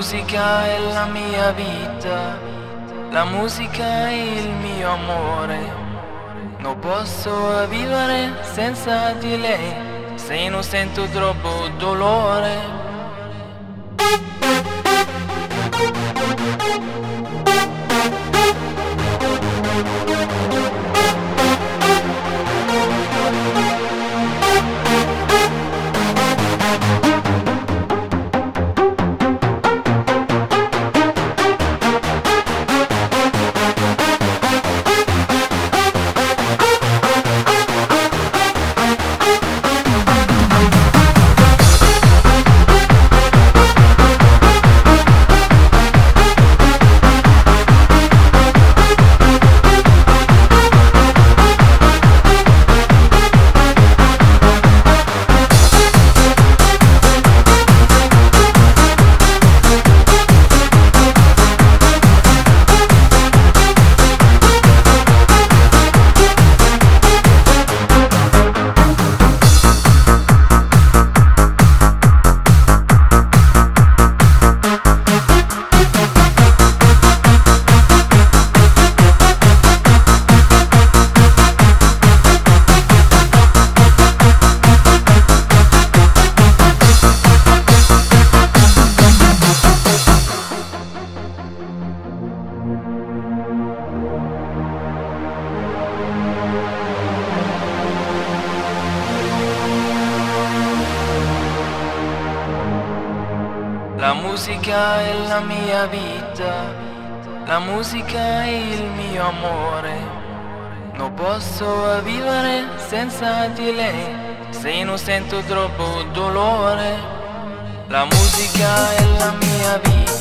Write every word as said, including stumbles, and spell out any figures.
musica è la mia vita, la musica è il mio amore. Non posso vivere senza di lei, se non sento troppo dolore. La musica è la mia vita, la musica è il mio amore. Non posso vivere senza di lei, se non sento troppo dolore. La musica è la mia vita.